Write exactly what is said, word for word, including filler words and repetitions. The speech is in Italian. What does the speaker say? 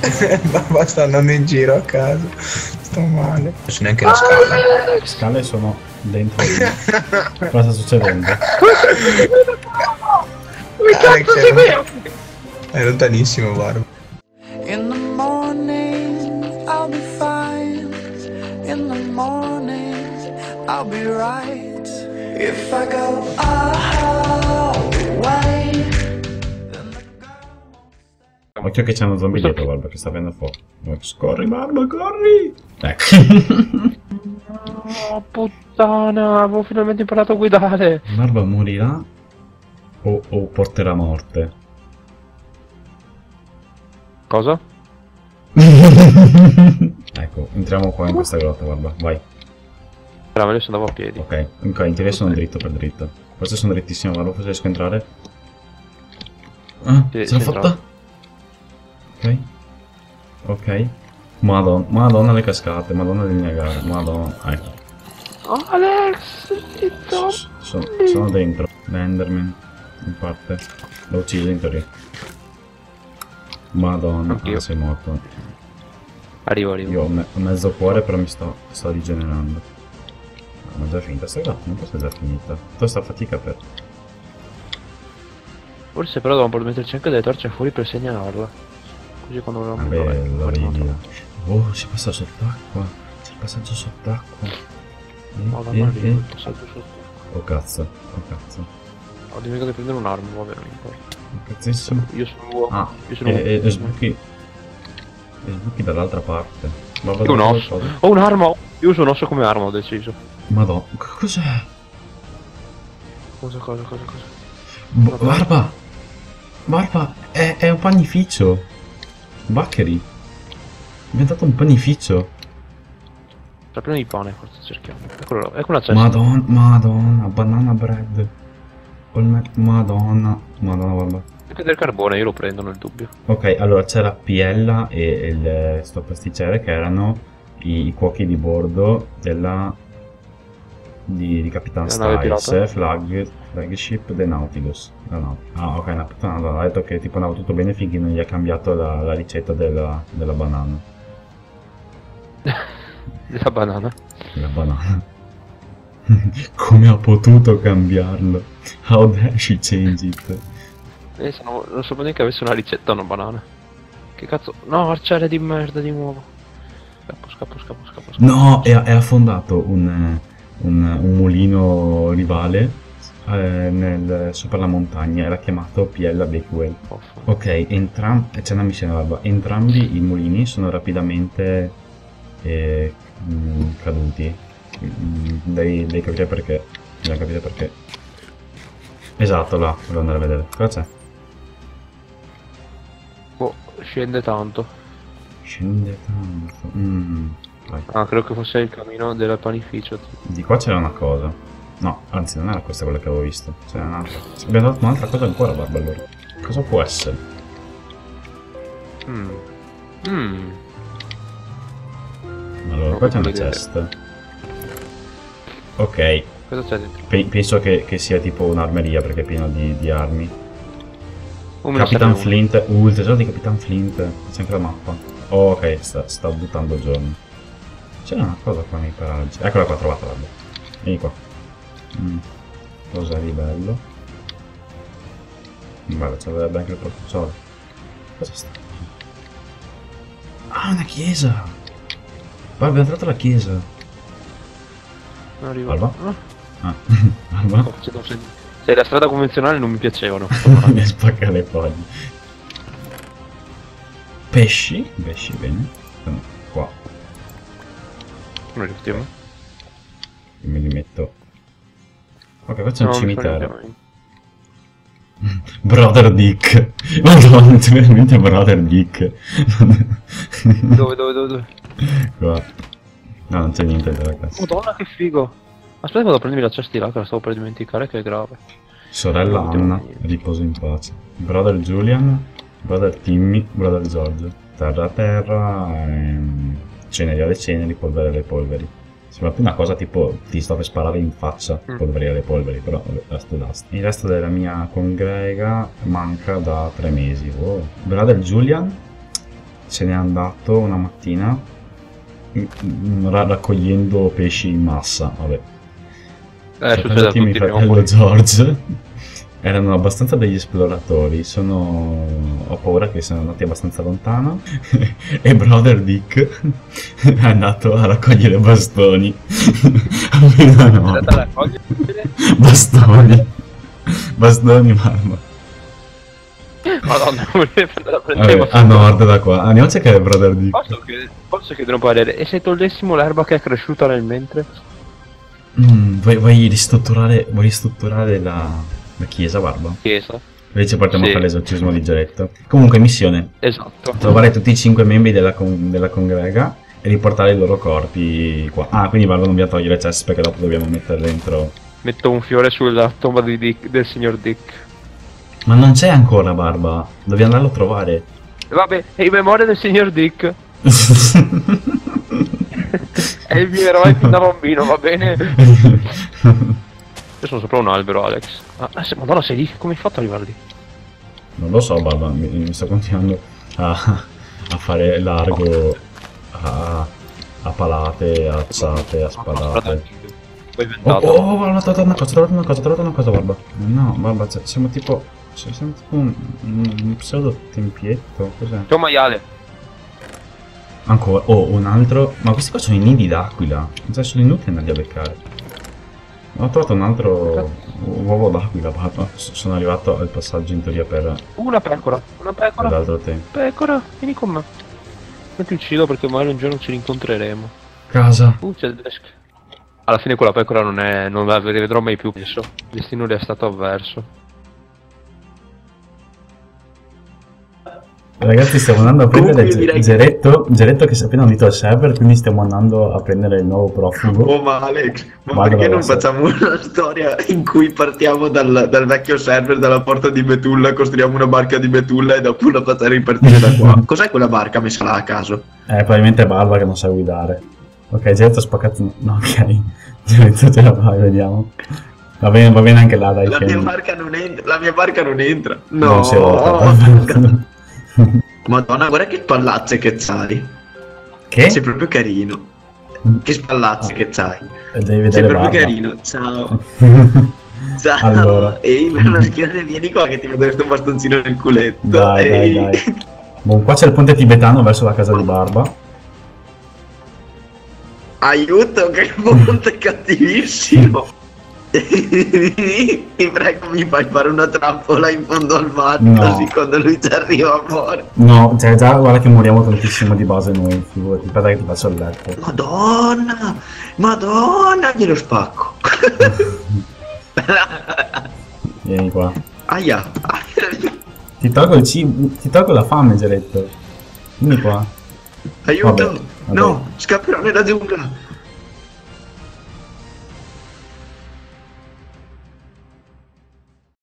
Papà sta andando in giro a caso. Sto male. Non c'è neanche la scala. Le scale sono dentro lì. Cosa sta succedendo? Mi cazzo si vede? È lontanissimo, Barba. In the morning, I'll be fine. In the morning, I'll be right. If I go all the way. Occhio che c'è uno zombie dietro, Barba, che sta avendo fuoco. Corri, Barba, corri! Ecco. No, puttana, avevo finalmente imparato a guidare. Barba morirà o, o porterà morte? Cosa? Ecco, entriamo qua in questa grotta, Barba, vai. Era meglio se andavo a piedi. Ok, ok, in teoria sono dritto per dritto. Forse sono drittissimo, Barba, forse riesco a entrare. Ah, Sì, ce l'ho sei fatta? Ok. Ok. Madonna, madonna le cascate, madonna le linee gare, madonna. Ecco. Oh, Alex, zitto. Sono, sono dentro. L'Enderman, in parte. L'ho ucciso in teoria. Madonna, ah, sei morto. Arrivo, arrivo. Io ho, me ho mezzo cuore, però mi sto, sto rigenerando. Ah, ma è già finita sta grotta, non può essere già finita. Tutta sta fatica per... Forse però dobbiamo metterci anche delle torce fuori per segnalarla. Così quando volevamo Vabbè, la vedi. Oh, si passa sott'acqua. C'è il passaggio sott'acqua. Madonna, Eh, arrivo, eh, il eh. passaggio sotto. Oh cazzo, oh cazzo. Ho dimenticato di prendere un'arma, vabbè, non importa. Oh cazzissimo. Io sono uomo. Ah, Io sono e, uomo. e, e sbuchi. E sbuchi dall'altra parte. Ma Io un osso. Ho un'arma. Io uso un osso come arma, ho deciso. Madonna, cos'è? Cosa, cosa, cosa, cosa? B Barba! Barba, è, è un panificio! Baccheri! È diventato un panificio! Sta pieno di pane, forse cerchiamo. Eccolo là, ecco una cesta. Madonna, madonna, banana bread! Madonna, madonna, guarda. Anche del carbone, io lo prendo nel dubbio. Ok, allora c'era Piella e il sto pasticcere che erano i, i cuochi di bordo della di, di Capitan Styles, flag, flagship The Nautilus. No, no. Ah, ok, una puttana, allora, ha detto che tipo andava tutto bene finché non gli ha cambiato la, la ricetta della, della banana. La banana? La banana. Come ha potuto cambiarlo? How dare she change it? Eh, se no, non so neanche che avesse una ricetta una banana. Che cazzo? No, arciere di merda di nuovo. Scappo, scappo, scappo, scappo. scappo. No, è, è affondato un, un, un mulino rivale eh, nel, sopra la montagna. Era chiamato Piella Bakewell. Oh, ok, entrambi. C'è una missione, Barba. Entrambi i mulini sono rapidamente eh, mh, caduti. Mm, devi, devi capire perché. Devi capire perché. Esatto, là, volevo andare a vedere. Cosa c'è? Oh, scende tanto. Scende tanto. Mm, vai. Ah, credo che fosse il cammino del panificio. Di qua c'era una cosa. No, anzi non era questa quella che avevo visto. C'era un'altra. Abbiamo dato un'altra cosa ancora, Barba, allora. Cosa può essere? Mmm. Mmm. Allora, qua c'è una chest. Ok. Cosa c'è dentro? Pe penso che, che sia tipo un'armeria perché è pieno di, di armi. Oh, Capitan Flint. Uh, il tesoro di Capitan Flint. C'è anche la mappa. Oh, ok, sta, sta buttando giorni. C'era una cosa qua nei paraggi. Eccola qua, trovata, guarda. Vieni qua. Mm. Cos'è di bello? Guarda, c'è anche il porticciolo. Cosa sta? Ah, una chiesa! Guarda, abbiamo entrato alla chiesa. Non arrivo. Alba? Ah, Alba? Oh, se la strada convenzionale non mi piacevano. Mi spacca le foglie. Pesci? Pesci, bene. Sono qua. Non li mettiamo? Io me li metto. Ok, qua c'è un No, cimitero. Brother Dick. Madonna, c'è veramente Brother Dick. Dove, dove, dove, dove? Qua. No, non c'è niente della casa. Madonna, che figo. Aspetta, vado a prendermi la cesta di là che la stavo per dimenticare, che è grave. Sorella Anna, riposo in pace. Brother Julian, brother Timmy, brother George. Terra a terra, ehm, ceneri alle ceneri, polvere alle polveri. Sembra più una cosa tipo ti sto per sparare in faccia, Mm. polveri alle polveri, però vabbè, basta basta. Il resto della mia congrega manca da tre mesi. Oh. Brother Julian, se n'è andato una mattina mm, ra- raccogliendo pesci in massa. Vabbè. Eh, succede a tutti, mio prima o fratello poi. George erano abbastanza degli esploratori. Sono... ho paura che siano andati abbastanza lontano. E Brother Dick è andato a raccogliere bastoni. Appena no. È andata a raccogliere? Bastoni. Bastoni, mamma. Madonna, volevo andare a prendere Vabbè, i a bastoni. nord da qua. Andiamo a cercare Brother Dick. Posso chiedere, posso chiedere un parere? E se togliessimo l'erba che è cresciuta nel mentre? Mm, vuoi, vuoi ristrutturare, vuoi ristrutturare la, la chiesa, Barba? Chiesa. Invece partiamo Sì. a fare l'esorcismo di Geretto. Comunque, missione. Esatto. Trovare tutti i cinque membri della, con- della congrega e riportare i loro corpi qua. Ah, quindi Barba non dobbiamo togliere Cess perché dopo dobbiamo mettere dentro... Metto un fiore sulla tomba di Dick, del signor Dick. Ma non c'è ancora, Barba. Dobbiamo andarlo a trovare. Vabbè, è in memoria del signor Dick. È il mio eroe fin da bambino, va bene? Io sono sopra un albero, Alex. Ah, se, madonna, sei lì? Come hai fatto ad arrivare lì? Non lo so, Barba, mi, mi sto continuando a, a fare largo, a, a palate, a alzate, a spadate. Poi Oh, inventato. oh, oh, ho trovato una cosa, ho trovato una cosa, ho trovato una cosa, Barba. No, Barba, cioè, siamo tipo... cioè, siamo tipo un, un, un pseudo tempietto, cos'è? C'è un maiale. Ancora, oh, un altro... Ma questi qua sono i nidi d'aquila. Cioè, sono inutili andarli a beccare. Ho trovato un altro uovo d'aquila, Barba. S- Sono arrivato al passaggio in teoria per, Una pecora. Una per pecora. l'altro tempo. Pecora, vieni con me. Non ti uccido perché magari un giorno ci rincontreremo. Casa. Uh, c'è il desk. Alla fine quella pecora non è... non la vedrò mai più, penso. Il destino le è stato avverso. Ragazzi, stiamo andando a prendere Comunque io direi che- Geretto, Geretto che si è appena unito al server, quindi stiamo andando a prendere il nuovo profugo. Oh ma Alex, ma Guarda perché la non vostra- facciamo una storia in cui partiamo dal, dal vecchio server, dalla porta di Betulla, costruiamo una barca di Betulla e dopo la facciamo ripartire da qua? Cos'è quella barca messa là a caso? Eh, probabilmente è Barba che non sa guidare. Ok, Geretto ha spaccato... No, ok. Geretto ce la fai, vediamo. Va bene, va bene anche là, dai. La scendi. mia barca non entra, la mia barca non entra. No, Non si è rotta. Madonna, guarda che spallacce che c'hai. Che? Sei proprio carino. Che spallacce Ah. che c'hai. Devi Sei vedere proprio Barba. carino. Ciao. Ciao. Allora. Ehi, la schiena, vieni qua che ti vedo questo bastoncino nel culetto. Dai, dai, Ehi. dai. Boh, qua c'è il ponte tibetano verso la casa di Barba. Aiuto, che ponte cattivissimo. Ti prego, mi fai fare una trappola in fondo al mare, No. così quando lui ci arriva fuori. No, cioè già guarda che moriamo tantissimo di base noi, figurati. Aspetta che ti faccio il letto. Madonna, madonna, glielo spacco. Vieni qua. Aia. Ti tolgo il cibo, ti tolgo la fame, Geretto. Vieni qua. Aiuto. Vabbè, vabbè. No, scapperò nella giungla.